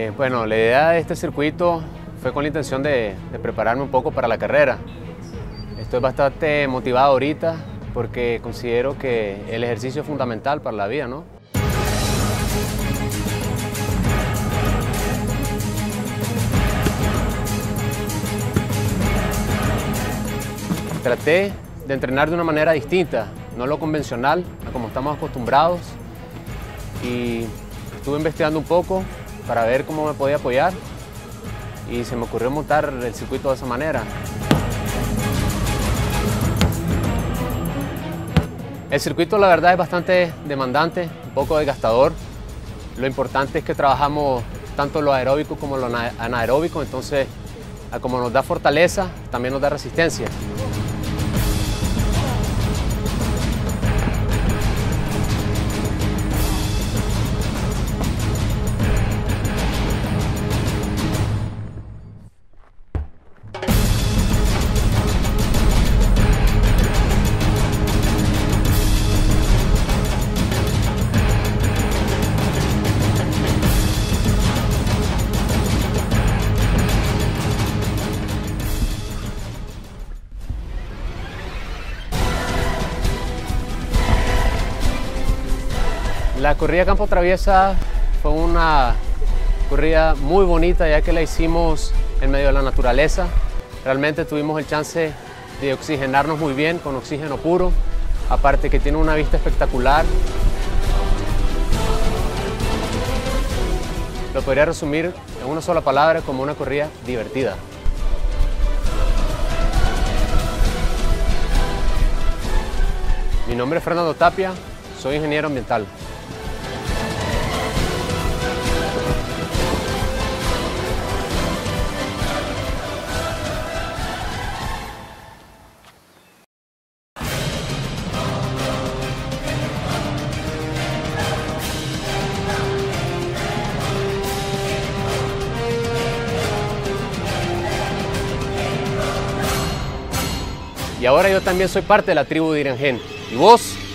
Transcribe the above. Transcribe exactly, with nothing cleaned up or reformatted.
Eh, bueno, la idea de este circuito fue con la intención de, de prepararme un poco para la carrera. Estoy bastante motivado ahorita porque considero que el ejercicio es fundamental para la vida, ¿no? Traté de entrenar de una manera distinta, no lo convencional, a como estamos acostumbrados, y estuve investigando un poco para ver cómo me podía apoyar y se me ocurrió montar el circuito de esa manera. El circuito, la verdad, es bastante demandante, un poco desgastador. Lo importante es que trabajamos tanto lo aeróbico como lo anaeróbico, entonces, como nos da fortaleza, también nos da resistencia. La corrida Campo Traviesa fue una corrida muy bonita, ya que la hicimos en medio de la naturaleza. Realmente tuvimos el chance de oxigenarnos muy bien con oxígeno puro, aparte que tiene una vista espectacular. Lo podría resumir en una sola palabra como una corrida divertida. Mi nombre es Fernando Tapia, soy ingeniero ambiental. Y ahora yo también soy parte de la tribu de Irengen. ¿Y vos?